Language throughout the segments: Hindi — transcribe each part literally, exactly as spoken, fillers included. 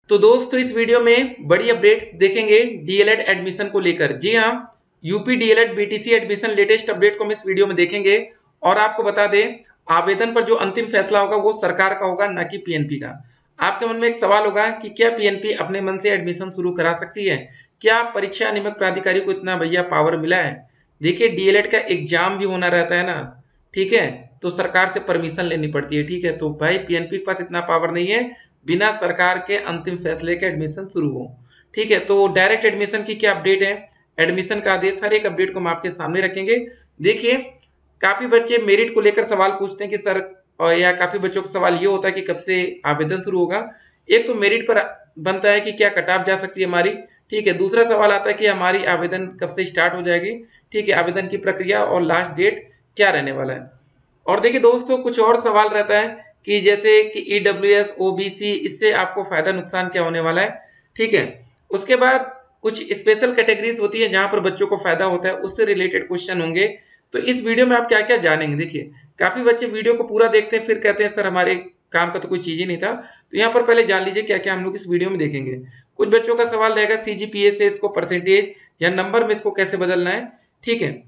तो दोस्तों इस वीडियो में बड़ी अपडेट्स देखेंगे डीएलएड एडमिशन को लेकर। जी हाँ, UP DElEd BTC admission latest update को हम इस वीडियो में देखेंगे और आपको बता दें आवेदन पर जो अंतिम फैसला होगा वो सरकार का होगा, ना कि पीएनपी का। आपके मन में एक सवाल होगा कि क्या पीएनपी अपने मन से एडमिशन शुरू करा सकती है? क्या परीक्षा नियामक प्राधिकारी को इतना भैया पावर मिला है? देखिए, डीएलएड का एग्जाम भी होना रहता है ना, ठीक है, तो सरकार से परमिशन लेनी पड़ती है। ठीक है, तो भाई पीएनपी के पास इतना पावर नहीं है बिना सरकार के अंतिम फैसले के एडमिशन शुरू हो। ठीक है, तो डायरेक्ट एडमिशन की क्या अपडेट है, एडमिशन का आदेश, हर एक अपडेट को हम आपके सामने रखेंगे। देखिए, काफी बच्चे मेरिट को लेकर सवाल पूछते हैं कि सर, और या काफी बच्चों का सवाल ये होता है कि कब से आवेदन शुरू होगा। एक तो मेरिट पर बनता है कि क्या कट ऑफ जा सकती है हमारी। ठीक है, दूसरा सवाल आता है कि हमारी आवेदन कब से स्टार्ट हो जाएगी। ठीक है, आवेदन की प्रक्रिया और लास्ट डेट क्या रहने वाला है। और देखिए दोस्तों, कुछ और सवाल रहता है कि जैसे कि ईडब्ल्यूएस, ओबीसी, इससे आपको फायदा नुकसान क्या होने वाला है। ठीक है, उसके बाद कुछ स्पेशल कैटेगरीज होती है जहां पर बच्चों को फायदा होता है, उससे रिलेटेड क्वेश्चन होंगे। तो इस वीडियो में आप क्या क्या जानेंगे। देखिए, काफी बच्चे वीडियो को पूरा देखते हैं फिर कहते हैं सर हमारे काम का तो कोई चीज ही नहीं था। तो यहाँ पर पहले जान लीजिए क्या क्या हम लोग इस वीडियो में देखेंगे। कुछ बच्चों का सवाल रहेगा सीजीपीए से इसको परसेंटेज या नंबर में इसको कैसे बदलना है। ठीक है,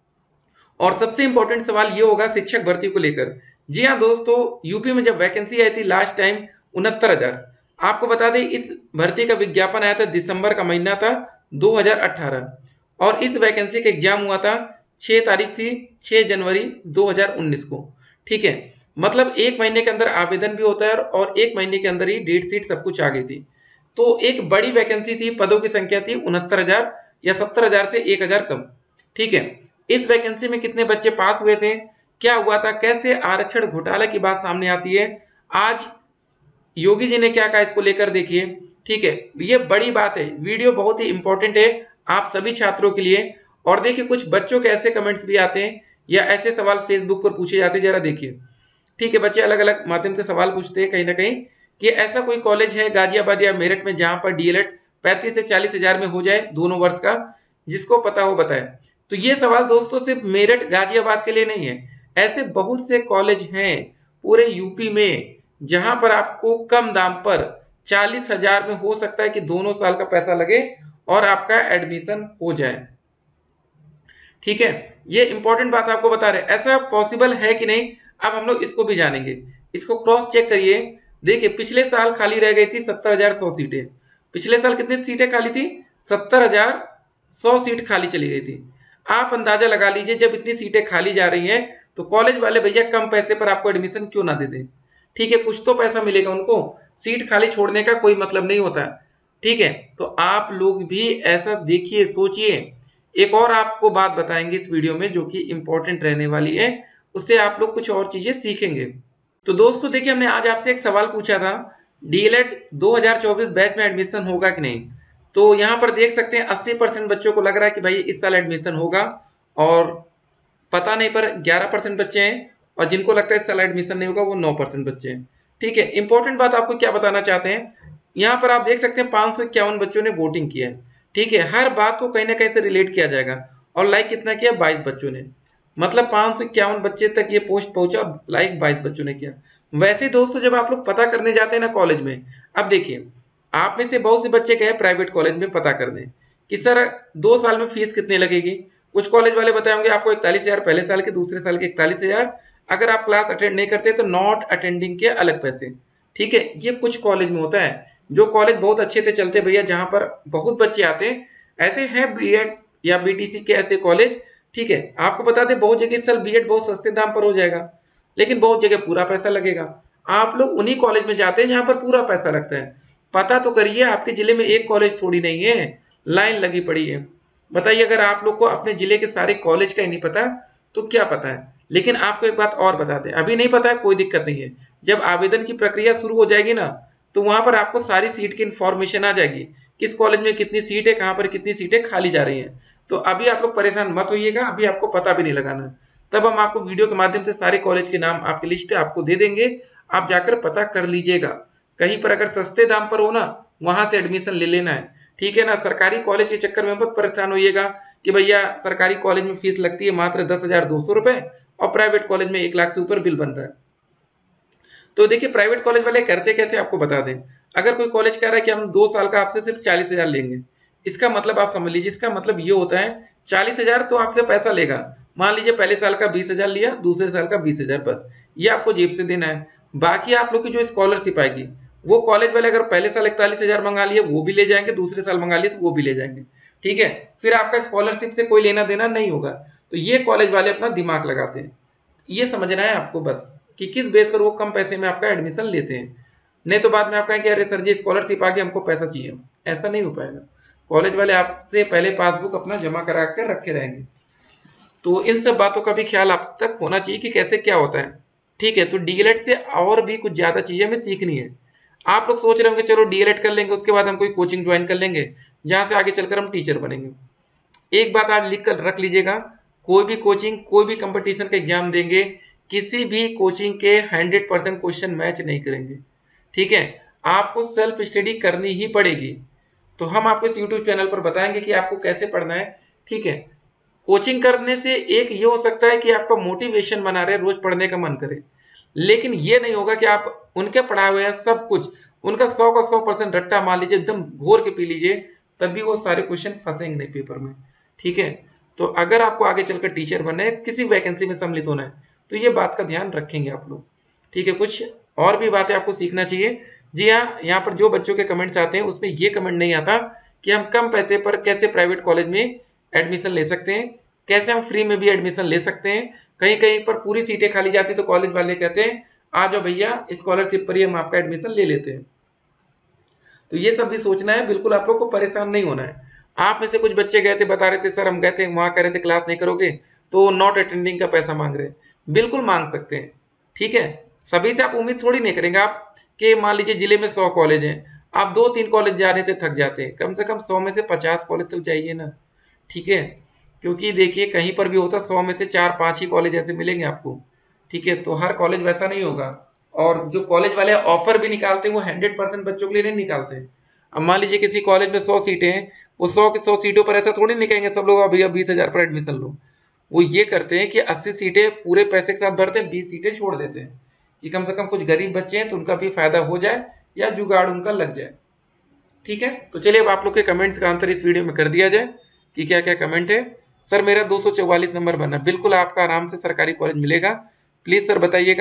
और सबसे इंपॉर्टेंट सवाल ये होगा शिक्षक भर्ती को लेकर। जी हाँ दोस्तों, यूपी में जब वैकेंसी आई थी लास्ट टाइम उनहत्तर हजार, आपको बता दें इस भर्ती का विज्ञापन आया था, दिसंबर का महीना था दो हज़ार अठारह, और इस वैकेंसी का एग्जाम हुआ था छह तारीख थी, छह जनवरी दो हज़ार उन्नीस को। ठीक है, मतलब एक महीने के अंदर आवेदन भी होता है और एक महीने के अंदर ही डेट शीट सब कुछ आ गई थी। तो एक बड़ी वैकेंसी थी, पदों की संख्या थी उनहत्तर हजार या सत्तर हजार से एक हजार कम। ठीक है, इस वैकेंसी में कितने बच्चे पास हुए थे, क्या हुआ था, कैसे आरक्षण घोटाला की बात सामने आती है, आज योगी जी ने क्या कहा इसको लेकर, देखिए। ठीक है, ये बड़ी बात है, वीडियो बहुत ही इंपॉर्टेंट है आप सभी छात्रों के लिए। और देखिए, कुछ बच्चों के ऐसे कमेंट्स भी आते हैं या ऐसे सवाल फेसबुक पर पूछे जाते हैं, जरा देखिए। ठीक है, बच्चे अलग अलग माध्यम से सवाल पूछते हैं कहीं ना कहीं कि ऐसा कोई कॉलेज है गाजियाबाद या मेरठ में जहां पर डीएलएड पैंतीस से चालीस हजार में हो जाए दोनों वर्ष का, जिसको पता हो बताए। तो ये सवाल दोस्तों सिर्फ मेरठ गाजियाबाद के लिए नहीं है, ऐसे बहुत से कॉलेज हैं पूरे यूपी में जहां पर आपको कम दाम पर चालीस हजार में हो सकता है कि दोनों साल का पैसा लगे और आपका एडमिशन हो जाए। ठीक है, ये इंपॉर्टेंट बात आपको बता रहे, ऐसा पॉसिबल है कि नहीं, अब हम लोग इसको भी जानेंगे। इसको क्रॉस चेक करिए। देखिए, पिछले साल खाली रह गई थी सत्तर हजार सौ सीटें। पिछले साल कितनी सीटें खाली थी, सत्तर हजार सौ सीट खाली चली गई थी। आप अंदाजा लगा लीजिए, जब इतनी सीटें खाली जा रही हैं तो कॉलेज वाले भैया कम पैसे पर आपको एडमिशन क्यों ना दे दें। ठीक है, कुछ तो पैसा मिलेगा उनको, सीट खाली छोड़ने का कोई मतलब नहीं होता। ठीक है, तो आप लोग भी ऐसा देखिए, सोचिए। एक और आपको बात बताएंगे इस वीडियो में जो कि इंपॉर्टेंट रहने वाली है, उससे आप लोग कुछ और चीजें सीखेंगे। तो दोस्तों देखिए, हमने आज आपसे एक सवाल पूछा था डीएलएड दो हज़ार चौबीस बैच में एडमिशन होगा कि नहीं। तो यहाँ पर देख सकते हैं अस्सी परसेंट बच्चों को लग रहा है कि भाई इस साल एडमिशन होगा, और पता नहीं पर ग्यारह परसेंट बच्चे हैं, और जिनको लगता है इस साल एडमिशन नहीं होगा वो नौ परसेंट बच्चे हैं। ठीक है, इंपॉर्टेंट बात आपको क्या बताना चाहते हैं, यहाँ पर आप देख सकते हैं पांच सौ इक्यावन बच्चों ने वोटिंग किया है। ठीक है, हर बात को कहीं ना कहीं से रिलेट किया जाएगा, और लाइक कितना किया, बाईस बच्चों ने, मतलब पांच सौ इक्यावन बच्चे तक ये पोस्ट पहुंचा और लाइक बाईस बच्चों ने किया। वैसे दोस्तों जब आप लोग पता करने जाते हैं ना कॉलेज में, अब देखिए आप में से बहुत से बच्चे गए प्राइवेट कॉलेज में पता करने कि सर दो साल में फीस कितनी लगेगी। कुछ कॉलेज वाले बताएंगे आपको इकतालीस हजार पहले साल के, दूसरे साल के इकतालीस हजार, अगर आप क्लास अटेंड नहीं करते तो नॉट अटेंडिंग के अलग पैसे। ठीक है, ये कुछ कॉलेज में होता है। जो कॉलेज बहुत अच्छे से चलते भैया, जहां पर बहुत बच्चे आते हैं, ऐसे हैं बीएड या बीटीसी के ऐसे कॉलेज। ठीक है, आपको बता दें बहुत जगह इस साल बीएड बहुत सस्ते दाम पर हो जाएगा, लेकिन बहुत जगह पूरा पैसा लगेगा। आप लोग उन्हीं कॉलेज में जाते हैं जहां पर पूरा पैसा लगता है। पता तो करिए, आपके जिले में एक कॉलेज थोड़ी नहीं है, लाइन लगी पड़ी है। बताइए, अगर आप लोग को अपने जिले के सारे कॉलेज का ही नहीं पता तो क्या पता है। लेकिन आपको एक बात और बता दें, अभी नहीं पता है कोई दिक्कत नहीं है, जब आवेदन की प्रक्रिया शुरू हो जाएगी ना तो वहां पर आपको सारी सीट की इंफॉर्मेशन आ जाएगी, किस कॉलेज में कितनी सीट है, कहां पर कितनी सीटें खाली जा रही हैं। तो अभी आप लोग परेशान मत होइएगा, अभी आपको पता भी नहीं लगाना। तब हम आपको वीडियो के माध्यम से सारे कॉलेज के नाम आपकी लिस्ट आपको दे देंगे, आप जाकर पता कर लीजिएगा। कहीं पर अगर सस्ते दाम पर हो ना, वहां से एडमिशन ले लेना है। ठीक है ना, सरकारी कॉलेज के चक्कर में मत परेशान होइएगा कि भैया सरकारी कॉलेज में फीस लगती है मात्र दस हजार दो सौ रुपए और प्राइवेट कॉलेज में एक लाख से ऊपर बिल बन रहा है। तो देखिए, प्राइवेट कॉलेज वाले करते कैसे आपको बता दें। अगर कोई कॉलेज कह रहा है कि हम दो साल का आपसे सिर्फ चालीस हजार लेंगे, इसका मतलब आप समझ लीजिए, इसका मतलब ये होता है चालीस हजार तो आपसे पैसा लेगा। मान लीजिए पहले साल का बीस हजार लिया, दूसरे साल का बीस हजार, बस ये आपको जेब से देना है। बाकी आप लोग की जो स्कॉलरशिप आएगी, वो कॉलेज वाले अगर पहले साल इकतालीस हजार मंगा लिए वो भी ले जाएंगे, दूसरे साल मंगा लिए तो वो भी ले जाएंगे। ठीक है, फिर आपका स्कॉलरशिप से कोई लेना देना नहीं होगा। तो ये कॉलेज वाले अपना दिमाग लगाते हैं, ये समझना है आपको बस कि किस बेस पर वो कम पैसे में आपका एडमिशन लेते हैं। नहीं तो बाद में आप कहेंगे अरे सर जी स्कॉलरशिप आ गई हमको पैसा चाहिए, ऐसा नहीं हो पाएगा। कॉलेज वाले आपसे पहले पासबुक अपना जमा करा कर रखे रहेंगे। तो इन सब बातों का भी ख्याल आप तक होना चाहिए कि कैसे क्या होता है। ठीक है, तो डीएलएड से और भी कुछ ज़्यादा चीज़ें हमें सीखनी है। आप लोग सोच रहे होंगे चलो डीएलएड कर लेंगे उसके बाद हम कोई कोचिंग ज्वाइन कर लेंगे जहाँ से आगे चलकर हम टीचर बनेंगे। एक बात आज लिख कर रख लीजिएगा, कोई भी कोचिंग कोई भी कंपटीशन का एग्जाम देंगे, किसी भी कोचिंग के हंड्रेड परसेंट क्वेश्चन मैच नहीं करेंगे। ठीक है, आपको सेल्फ स्टडी करनी ही पड़ेगी। तो हम आपको इस यूट्यूब चैनल पर बताएंगे कि आपको कैसे पढ़ना है। ठीक है, कोचिंग करने से एक ये हो सकता है कि आपका मोटिवेशन बना रहे, रोज पढ़ने का मन करे, लेकिन ये नहीं होगा कि आप उनके पढ़ाए हुए हैं सब कुछ उनका सौ का सौ परसेंट रट्टा मान लीजिए, एकदम घोर के पी लीजिए, तभी वो सारे क्वेश्चन फंसेंगे नहीं पेपर में। ठीक है, तो अगर आपको आगे चलकर टीचर बनना है, किसी वैकेंसी में सम्मिलित होना है, तो ये बात का ध्यान रखेंगे आप लोग। ठीक है, कुछ और भी बातें आपको सीखना चाहिए। जी हाँ, यहाँ पर जो बच्चों के कमेंट्स आते हैं उसमें ये कमेंट नहीं आता कि हम कम पैसे पर कैसे प्राइवेट कॉलेज में एडमिशन ले सकते हैं, कैसे हम फ्री में भी एडमिशन ले सकते हैं। कहीं कहीं पर पूरी सीटें खाली जाती तो कॉलेज वाले कहते हैं आ जाओ भैया स्कॉलरशिप पर ही हम आपका एडमिशन ले लेते हैं। तो ये सब भी सोचना है, बिल्कुल आप लोग को परेशान नहीं होना है। आप में से कुछ बच्चे गए थे बता रहे थे सर हम गए थे वहाँ कह रहे थे क्लास नहीं करोगे तो नॉट अटेंडिंग का पैसा मांग रहे हैं। बिल्कुल मांग सकते हैं। ठीक है, सभी से आप उम्मीद थोड़ी नहीं करेंगे। आप के मान लीजिए जिले में सौ कॉलेज हैं, आप दो तीन कॉलेज जाने से थक जाते हैं, कम से कम सौ में से पचास कॉलेज तो जाइए ना। ठीक है, क्योंकि देखिए कहीं पर भी होता सौ में से चार पाँच ही कॉलेज ऐसे मिलेंगे आपको। ठीक है, तो हर कॉलेज वैसा नहीं होगा। और जो कॉलेज वाले ऑफर भी निकालते हैं वो हंड्रेड परसेंट बच्चों के लिए नहीं निकालते हैं। अब मान लीजिए किसी कॉलेज में सौ सीटें हैं, वो सौ की सौ सीटों पर ऐसा थोड़ी नहीं कहेंगे सब लोग अब भैया बीस हजार पर एडमिशन लो। वो ये करते हैं कि अस्सी सीटें पूरे पैसे के साथ भरते हैं, बीस सीटें छोड़ देते हैं कि कम से कम कुछ गरीब बच्चे हैं तो उनका भी फायदा हो जाए या जुगाड़ उनका लग जाए। ठीक है, तो चलिए अब आप लोग के कमेंट्स का आंसर इस वीडियो में कर दिया जाए कि क्या क्या कमेंट है। सर मेरा दो सौ चौवालीस नंबर बना, बिल्कुल आपका आराम से सरकारी कॉलेज मिलेगा। प्लीज सर बताइएगा,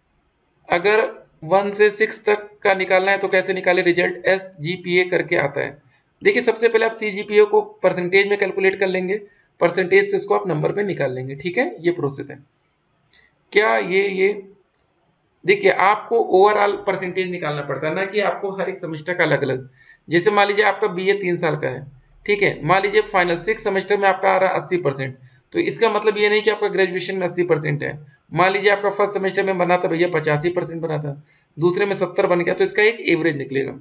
अगर वन से सिक्स तक का निकालना है तो कैसे निकाले result? S G P A करके आता है। देखिए सबसे पहले आप सी जी पी ए को परसेंटेज में कैलकुलेट कर लेंगे, परसेंटेज से इसको आप नंबर पे निकाल लेंगे। ठीक है, ये प्रोसेस है। क्या ये ये देखिए आपको ओवरऑल परसेंटेज निकालना पड़ता है ना कि आपको हर एक सेमेस्टर का अलग अलग। जैसे मान लीजिए आपका बी ए तीन साल का है, ठीक है, मान लीजिए फाइनल सिक्स सेमेस्टर में आपका आ रहा है अस्सी परसेंट, तो इसका मतलब ये नहीं कि आपका ग्रेजुएशन में अस्सी परसेंट है। मान लीजिए आपका फर्स्ट सेमेस्टर में बना था भैया पचासी परसेंट बना था, दूसरे में सत्तर बन गया, तो इसका एक एवरेज निकलेगा।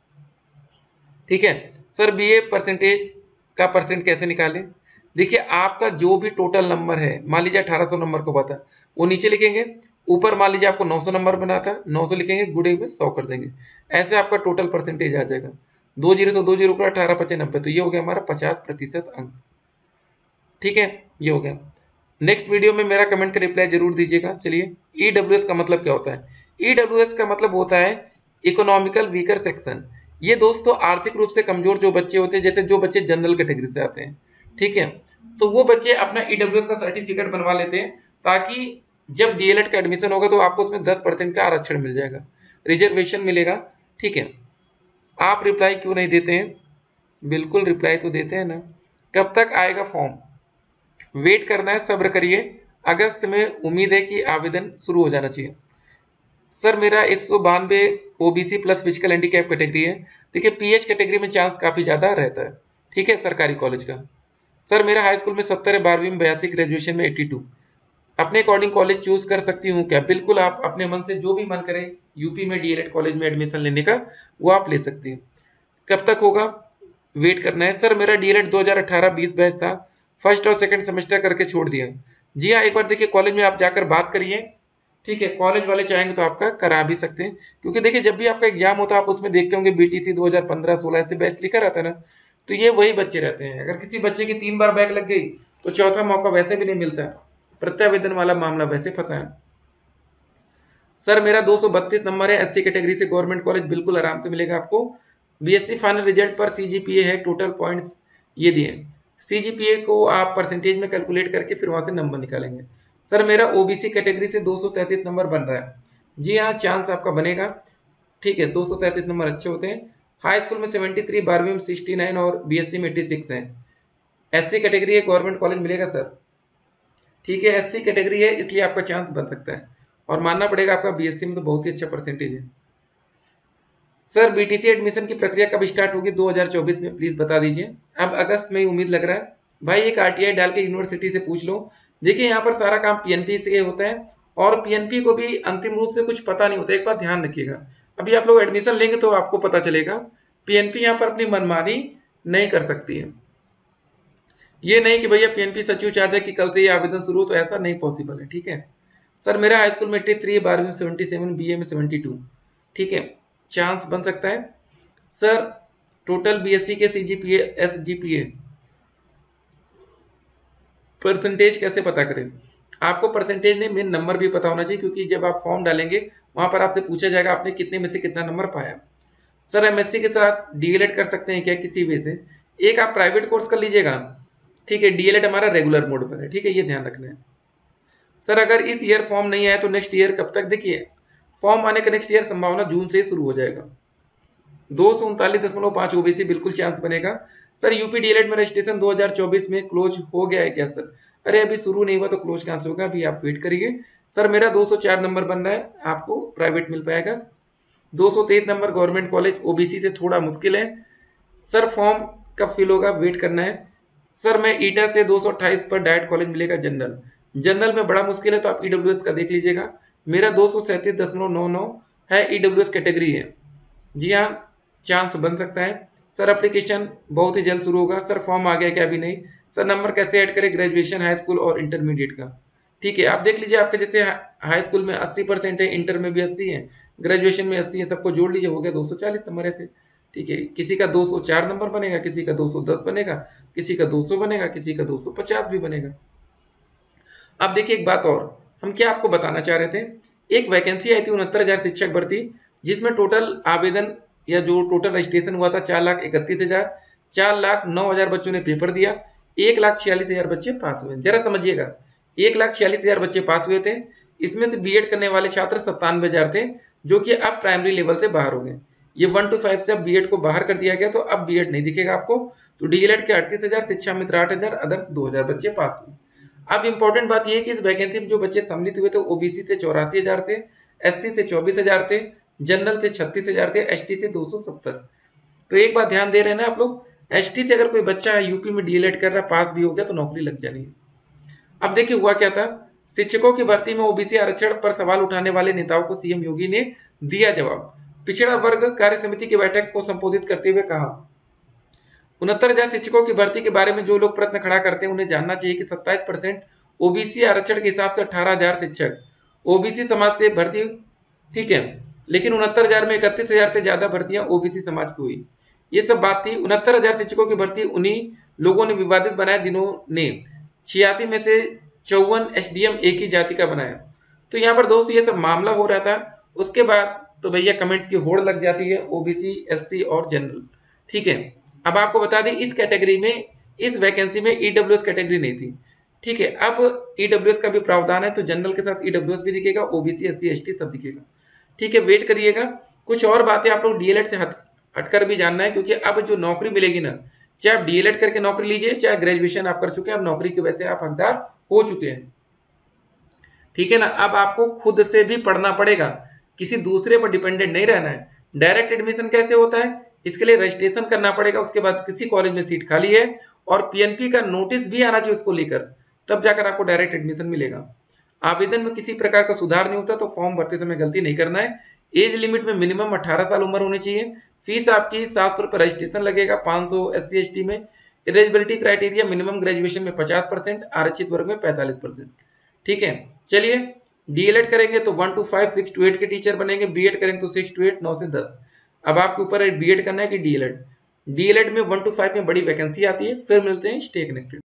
ठीक है, सर बी ए परसेंटेज का परसेंट कैसे निकालें? देखिए आपका जो भी टोटल नंबर है, मान लीजिए अठारह सौ नंबर को बता, वो नीचे लिखेंगे, ऊपर मान लीजिए आपको नौ सौ नंबर बना था, नौ सौ लिखेंगे, गुड़े में सौ कर देंगे, ऐसे आपका टोटल परसेंटेज आ जाएगा। दो जीरो तो दो जीरो का अठारह पचे नब्बे, तो ये हो गया हमारा पचास प्रतिशत अंक। ठीक है, ये हो गया। नेक्स्ट वीडियो में मेरा कमेंट का रिप्लाई जरूर दीजिएगा। चलिए, ई डब्ल्यू एस का मतलब क्या होता है? ई डब्ल्यू एस का मतलब होता है इकोनॉमिकल वीकर सेक्शन। ये दोस्तों आर्थिक रूप से कमजोर जो बच्चे होते हैं, जैसे जो बच्चे जनरल कैटेगरी से आते हैं, ठीक है, तो वो बच्चे अपना ई डब्ल्यू एस का सर्टिफिकेट बनवा लेते हैं, ताकि जब डी एल एड का एडमिशन होगा तो आपको उसमें दस परसेंट का आरक्षण मिल जाएगा, रिजर्वेशन मिलेगा। ठीक है, आप रिप्लाई क्यों नहीं देते हैं? बिल्कुल रिप्लाई तो देते हैं ना। कब तक आएगा फॉर्म? वेट करना है, सब्र करिए, अगस्त में उम्मीद है कि आवेदन शुरू हो जाना चाहिए। सर मेरा एक सौ बानवे OBC plus physical handicap category है। देखिए पीएच कैटेगरी में चांस काफ़ी ज़्यादा रहता है, ठीक है, सरकारी कॉलेज का। सर मेरा हाई स्कूल में सत्तर है, बारहवीं में बयासी, ग्रेजुएशन में एट्टी टू। अपने अकॉर्डिंग कॉलेज चूज कर सकती हूँ क्या? बिल्कुल, आप अपने मन से जो भी मन करे यूपी में डीएलएड कॉलेज में एडमिशन लेने का वो आप ले सकती हैं। कब तक होगा? वेट करना है। सर मेरा डीएलएड दो हज़ार अठारह बीस बैच था, फर्स्ट और सेकंड सेमेस्टर करके छोड़ दिया। जी हाँ, एक बार देखिए कॉलेज में आप जाकर बात करिए, ठीक है, कॉलेज वाले चाहेंगे तो आपका करा भी सकते हैं। क्योंकि देखिए जब भी आपका एग्जाम होता है आप उसमें देखते होंगे बीटीसी दो हज़ार पंद्रह सोलह ऐसे बैच लिखा रहता है ना, तो ये वही बच्चे रहते हैं। अगर किसी बच्चे की तीन बार बैक लग गई तो चौथा मौका वैसे भी नहीं मिलता है, प्रत्यावेदन वाला मामला वैसे फंसा है। सर मेरा दो सौ बत्तीस नंबर है, एससी कैटेगरी से गवर्नमेंट कॉलेज बिल्कुल आराम से मिलेगा आपको। बीएससी फाइनल रिजल्ट पर सीजीपीए है, टोटल पॉइंट्स ये दिए। सीजीपीए को आप परसेंटेज में कैलकुलेट करके फिर वहां से नंबर निकालेंगे। सर मेरा ओबीसी कैटेगरी से दो सौ तैंतीस नंबर बन रहा है। जी हाँ, चांस आपका बनेगा। ठीक है, दो सौ तैंतीस नंबर अच्छे होते हैं। हाई स्कूल में सेवेंटी थ्री, बारहवीं में सिक्सटी नाइन और बीएससी में एट्टी सिक्स है। एससी कैटेगरी है, गवर्नमेंट कॉलेज मिलेगा सर। ठीक है, एससी कैटेगरी है इसलिए आपका चांस बन सकता है, और मानना पड़ेगा आपका बीएससी में तो बहुत ही अच्छा परसेंटेज है। सर बीटीसी एडमिशन की प्रक्रिया कब स्टार्ट होगी दो हज़ार चौबीस में, प्लीज बता दीजिए। अब अगस्त में ही उम्मीद लग रहा है भाई, एक आरटीआई डाल के यूनिवर्सिटी से पूछ लो। देखिए यहाँ पर सारा काम पीएनपी से होता है, और पीएनपी को भी अंतिम रूप से कुछ पता नहीं होता, एक बात ध्यान रखिएगा। अभी आप लोग एडमिशन लेंगे तो आपको पता चलेगा, पीएनपी यहाँ पर अपनी मनमानी नहीं कर सकती है। ये नहीं कि भैया पीएनपी सचिव चाहता है कि कल से ये आवेदन शुरू हो, तो ऐसा नहीं पॉसिबल है। ठीक है सर, मेरा हाई स्कूल में एट्टी थ्री, बारहवीं में सेवेंटी सेवन, बीए में सेवेंटी टू। ठीक है, चांस बन सकता है। सर टोटल बीएससी के सीजीपीए, एसजीपीए परसेंटेज कैसे पता करें? आपको परसेंटेज नहीं, मेन नंबर भी पता होना चाहिए, क्योंकि जब आप फॉर्म डालेंगे वहां पर आपसे पूछा जाएगा आपने कितने में से कितना नंबर पाया। सर एमएससी के साथ डीएलएड कर सकते हैं क्या किसी वे से? एक आप प्राइवेट कोर्स कर लीजिएगा। ठीक है, डीएलएड हमारा रेगुलर मोड पर है। ठीक है, ये ध्यान रखना है। सर अगर इस ईयर फॉर्म नहीं आया तो नेक्स्ट ईयर कब तक? देखिए फॉर्म आने का नेक्स्ट ईयर संभावना जून से ही शुरू हो जाएगा। दो सौ उनतालीस दशमलव पांच ओबीसी बिल्कुल चांस बनेगा। सर यूपी डीएलएड में रजिस्ट्रेशन दो हज़ार चौबीस में क्लोज हो गया है क्या सर? अरे अभी शुरू नहीं हुआ तो क्लोज कहां से होगा, अभी आप वेट करिए। सर मेरा दो सौ चार नंबर बन रहा है, आपको प्राइवेट मिल पाएगा। दो सौ तेईस नंबर गवर्नमेंट कॉलेज, ओबीसी से थोड़ा मुश्किल है। सर फॉर्म कब फिल होगा, वेट करना है। सर मैं ईटा से दो सौ अट्ठाईस पर डायरेक्ट कॉलेज मिलेगा जनरल। जनरल में बड़ा मुश्किल है तो आप ईडब्ल्यूएस का देख लीजिएगा। मेरा दो सौ सैंतीस दशमलव नौ नौ है, ईडब्ल्यूएस कैटेगरी है। जी हाँ, चांस बन सकता है। सर एप्लीकेशन बहुत ही जल्द शुरू होगा। सर फॉर्म आ गया क्या? अभी नहीं। सर नंबर कैसे ऐड करें, ग्रेजुएशन, हाई स्कूल और इंटरमीडिएट का? ठीक है, आप देख लीजिए, आपके जैसे हाई स्कूल में अस्सी परसेंट है, इंटर में भी अस्सी है, ग्रेजुएशन में अस्सी है, सबको जोड़ लीजिए, हो गया दो सौ चालीस नंबर ऐसे। ठीक है, किसी का दो सौ चार नंबर बनेगा, किसी का दो सौ दस बनेगा, किसी का दो सौ बनेगा, किसी का दो सौ पचास भी बनेगा। अब देखिए एक बात और, हम क्या आपको बताना चाह रहे थे, एक वैकेंसी आई थी उनहत्तर हजार शिक्षक भर्ती, जिसमें टोटल आवेदन या जो टोटल रजिस्ट्रेशन हुआ था चार लाख इकतीस हजार, चार लाख नौ हजार बच्चों ने पेपर दिया, एक लाख छियालीस हजार बच्चे पास हुए। जरा समझिएगा, एक लाख छियालीस हजार बच्चे पास हुए थे, इसमें से बीएड करने वाले छात्र सत्तानवे हजार थे, जो कि अब प्राइमरी लेवल से बाहर हो गए। ये वन टू फाइव से अब बीएड को बाहर कर दिया गया, तो अब बीएड नहीं दिखेगा आपको। तो डीएलएड के अड़तीस हजार, शिक्षा मित्र आठ हजार, अदर्स दो हजार बच्चे पास हुए। अब इंपॉर्टेंट बात यह है कि इस वैकेंसी में जो बच्चे सम्मिलित हुए थे, ओबीसी से चौरासी हजार थे, एससी से चौबीस हजार थे, जनरल से छत्तीस हजार थे, एसटी से दो सौ सत्तर। तो एक बात ध्यान दे रहे हैं ना आप लोग, एसटी से अगर कोई बच्चा है यूपी में डीएलएड कर रहा, पास भी हो गया तो नौकरी लग जानी है। अब देखिए हुआ क्या था, शिक्षकों की भर्ती में ओबीसी आरक्षण पर सवाल उठाने वाले नेताओं को सीएम योगी ने दिया जवाब। पिछड़ा वर्ग कार्य समिति की बैठक को संबोधित करते हुए कहा, उनहत्तर हजार शिक्षकों की भर्ती के बारे में जो लोग प्रश्न खड़ा करते हैं उन्हें जानना चाहिए कि सत्ताईस परसेंट ओबीसी आरक्षण के हिसाब से अठारह हजार शिक्षक ओबीसी समाज से भर्ती, ठीक है, लेकिन उनहत्तर हजार में इकतीस हजार से ज्यादा भर्तियां ओबीसी समाज की हुई। ये सब बात थी। उनहत्तर हजार शिक्षकों की भर्ती उन्हीं लोगों ने विवादित बनाया जिन्होंने छियासी में से चौवन एसडीएम एक ही जाति का बनाया। तो यहाँ पर दोस्तों ये सब मामला हो रहा था, उसके बाद तो भैया कमेंट की होड़ लग जाती है, ओबीसी, एससी और जनरल। ठीक है, अब आपको बता दें इस कैटेगरी में, इस वैकेंसी में ईडब्ल्यूएस कैटेगरी नहीं थी। ठीक है, अब ईडब्ल्यूएस का भी प्रावधान है, तो जनरल के साथ ईडब्ल्यूएस भी दिखेगा, ओबीसी, एससी, एसटी सब दिखेगा। ठीक है, वेट करिएगा। कुछ और बातें आप लोग डीएलएड से हट हटकर भी जानना है, क्योंकि अब जो नौकरी मिलेगी ना, चाहे आप डीएलएड करके नौकरी लीजिए, चाहे ग्रेजुएशन आप कर चुके हैं, अब नौकरी के वैसे आप हकदार हो चुके हैं। ठीक है ना, अब आपको खुद से भी पढ़ना पड़ेगा, किसी दूसरे पर डिपेंडेंट नहीं रहना है। डायरेक्ट एडमिशन कैसे होता है, इसके लिए रजिस्ट्रेशन करना पड़ेगा, उसके बाद किसी कॉलेज में सीट खाली है और पीएनपी का नोटिस भी आना चाहिए उसको लेकर, तब जाकर आपको डायरेक्ट एडमिशन मिलेगा। आवेदन में किसी प्रकार का सुधार नहीं होता, तो फॉर्म भरते समय गलती नहीं करना है। एज लिमिट में मिनिमम अठारह साल उम्र होनी चाहिए। फीस आपकी सात सौ रुपये रजिस्ट्रेशन लगेगा, पाँच सौ एस सी एस टी में। एलिजिबिलिटी क्राइटेरिया मिनिमम ग्रेजुएशन में पचास परसेंट, आरक्षित वर्ग में पैंतालीस परसेंट। ठीक है, चलिए डीएलएड करेंगे तो one two five, six two eight के टीचर बनेंगे, बीएड करेंगे तो सिक्स टू एट, नौ से दस। अब आपके ऊपर है बीएड करना है कि डीएलएड। डीएलएड में वन टू फाइव में बड़ी वैकेंसी आती है। फिर मिलते हैं, स्टे कनेक्टेड।